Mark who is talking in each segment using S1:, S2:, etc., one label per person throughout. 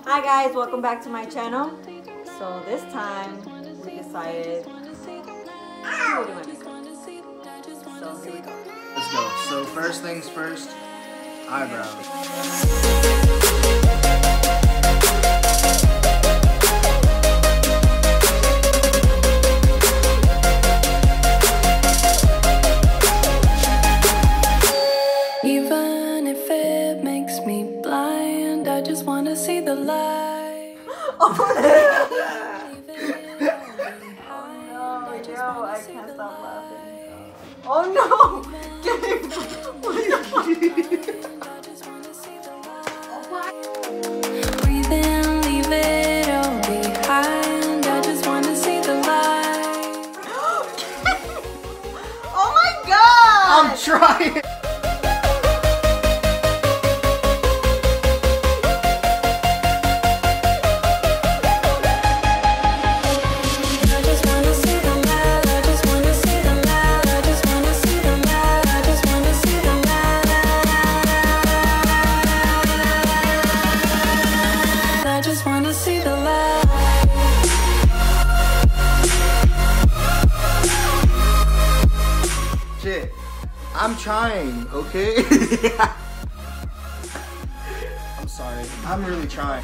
S1: Hi guys, welcome back to my channel. So this time we decided to do my makeup. So here we go.
S2: Let's go. So first things first, eyebrows.
S3: Even if it makes me blind, I just want to see the light.
S1: Oh no, yo, I can't stop laughing. Oh no!
S3: Breathe in, leave it all behind. I just want to see the light.
S1: Oh my god!
S2: I'm trying. Shit, I'm trying, okay? I'm sorry, I'm really trying.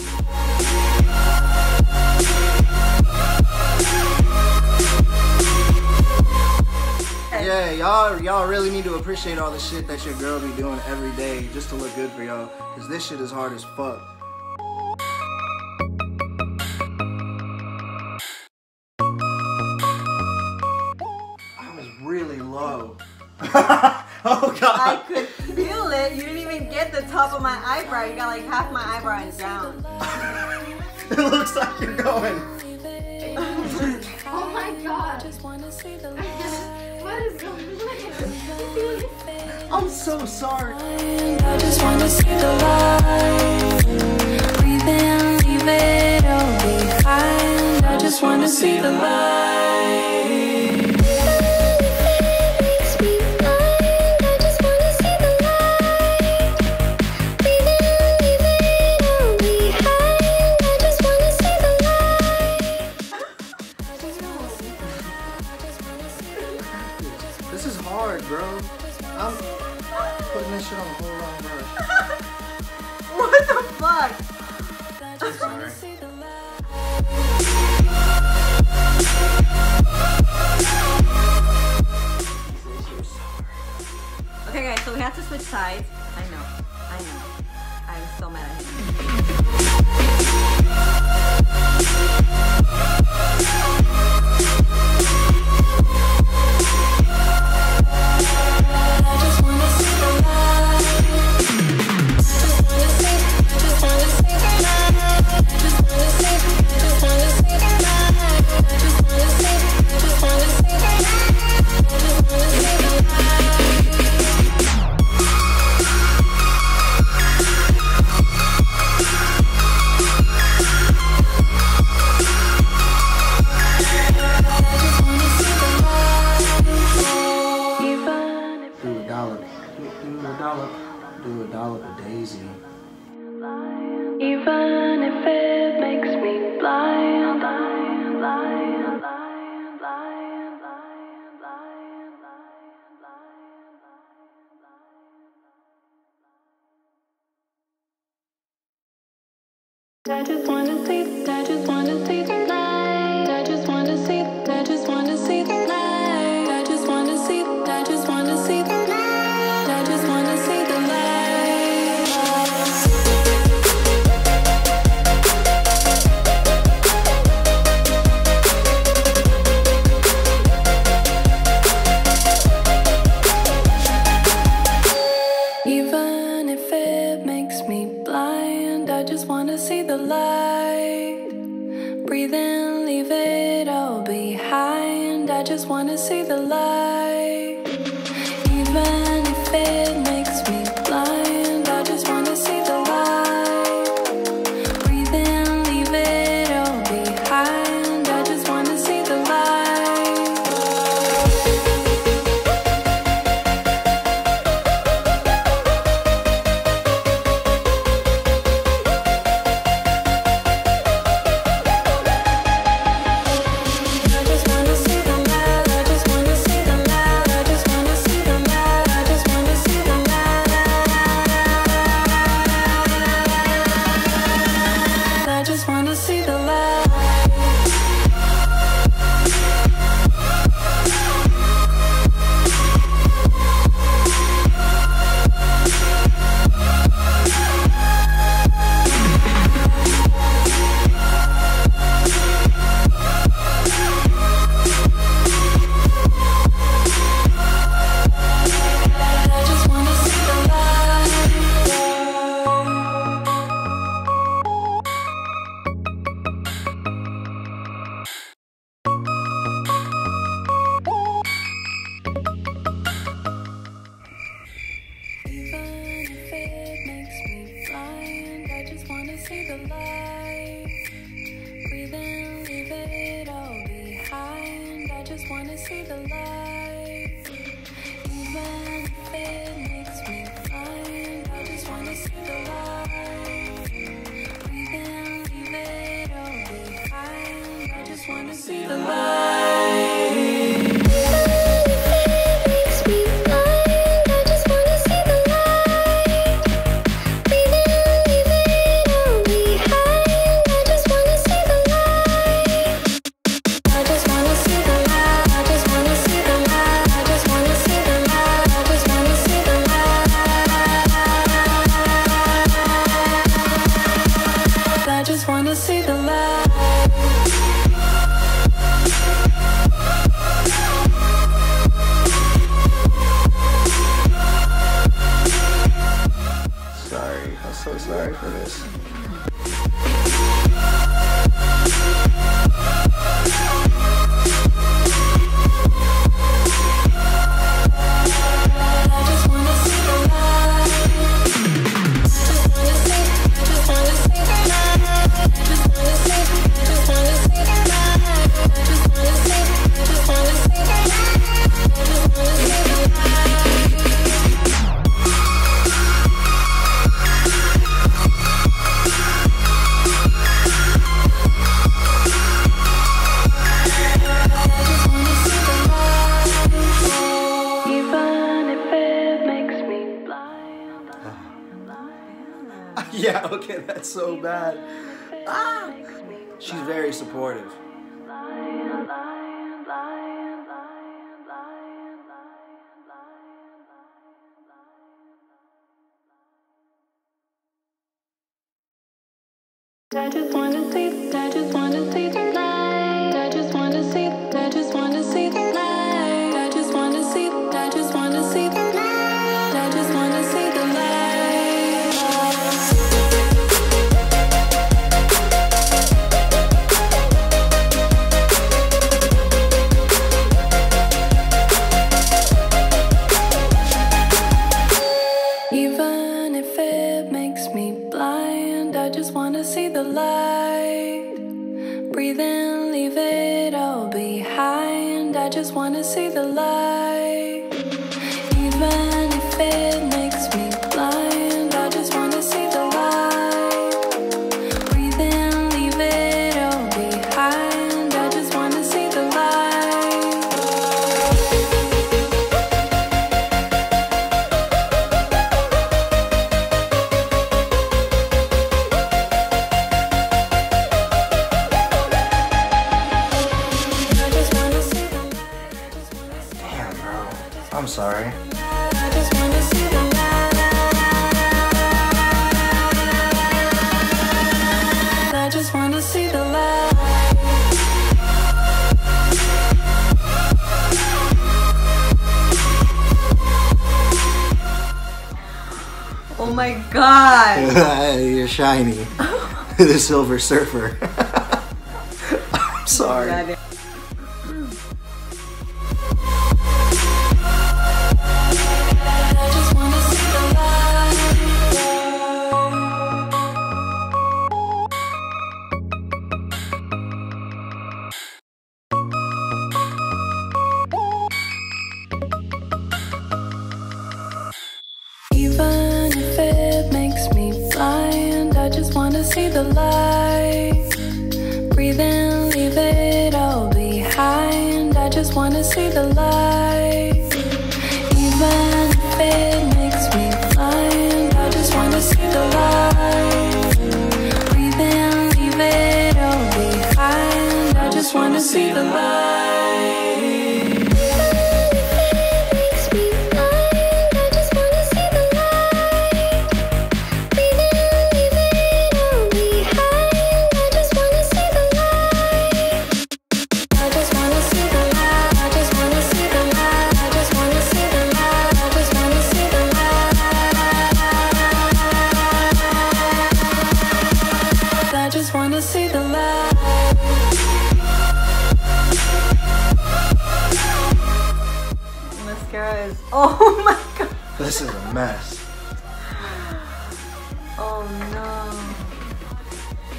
S2: Yeah, y'all really need to appreciate all the shit that your girl be doing every day just to look good for y'all, cause this shit is hard as fuck. Really low. Oh god.
S1: I could feel it. You didn't even get the top of my eyebrow. You got like half my eyebrow and down.
S2: It looks like you're going.
S4: Oh my god. What is going on?
S2: I'm so sorry.
S3: I just want to see the light. Breathe in, leave it all behind. I just want to see the light.
S2: This is hard, bro. I'm putting this shit on the whole wrong brush.
S1: What the fuck?
S2: I'm sorry.
S1: Okay guys, so we have to switch sides. I know. I'm so mad at him.
S2: Do a dollop of Daisy.
S3: Even if it makes me blind, I just want to see the light. I just want to see the light. I just want to see the light. I just want to see the light. I just want to see the light. I just want to see the light. Even if it makes me blind, I just want to see the light. Breathe in, leave it all behind. I just want to see the light. Even if it makes me blind, I just want to see the light. Breathe in, leave it all behind. I just want to see the light. light. Breathe in, leave it all behind. I just wanna see the light. Even if it makes me blind, I just wanna see the light. Breathe in, leave it all behind. I just wanna see the light.
S2: So sorry for this. Yeah, okay, that's so bad. Ah! She's very supportive.
S3: I just wanna see, I just wanna see the light. I just wanna see, I just wanna see the light. I just wanna see, I just wanna see the light. I just wanna see the light. Even if it makes me blind, I just wanna see the light. Breathe in, leave it all behind. I just wanna see the light. Even if it makes me blind, I just wanna see the light. Breathe in, leave it all behind. I just wanna see the light.
S2: I'm sorry.
S3: I just wanna see the light. I just wanna see the light.
S1: Oh my god!
S2: You're shiny. The Silver Surfer. I'm sorry.
S1: God.
S3: Even if it makes me blind, I just wanna see the light. Breathe in, leave it all behind. I just wanna see the light. Even if it makes me blind, I just wanna see the light. Breathe in, leave it all behind. I just wanna see the light. I just wanna see the light.
S1: Mascara is. Oh my god!
S2: This is a mess.
S1: Oh no.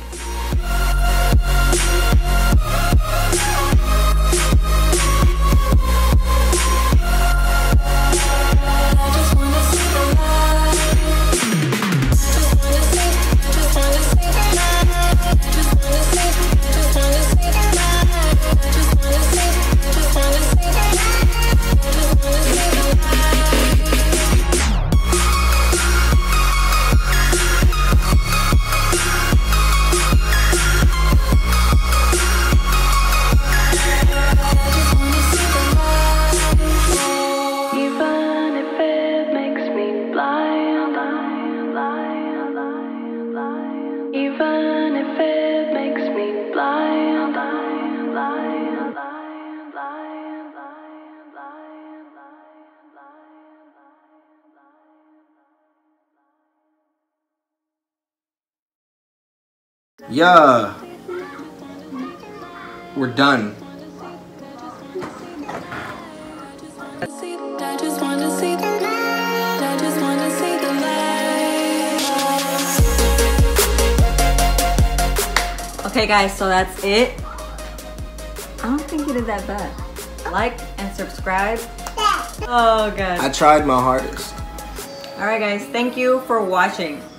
S3: blind.
S2: Yeah. We're done.
S3: I just wanna see the light. I just wanna see the light.
S1: Okay guys, so that's it. I don't think you did that bad. Like and subscribe. Oh god.
S2: I tried my hardest.
S1: Alright guys, thank you for watching.